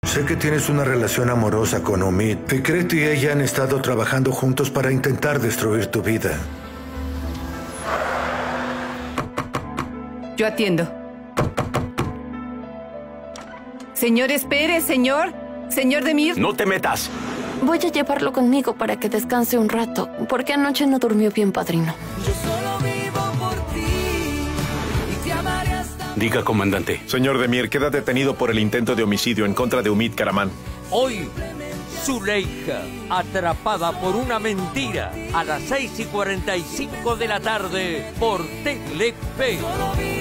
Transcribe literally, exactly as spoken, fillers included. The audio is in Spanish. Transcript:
Sé que tienes una relación amorosa con Umid. Fikret y ella han estado trabajando juntos para intentar destruir tu vida. Yo atiendo. Señor, espere, señor. Señor Demir. ¡No te metas! Voy a llevarlo conmigo para que descanse un rato, porque anoche no durmió bien, padrino. Yo solo vivo por ti y te amaré hasta... Diga, comandante. Señor Demir, queda detenido por el intento de homicidio en contra de Umid Karaman. Hoy, Zuleika, atrapada por una mentira, a las seis y cuarenta y cinco de la tarde por Telefe.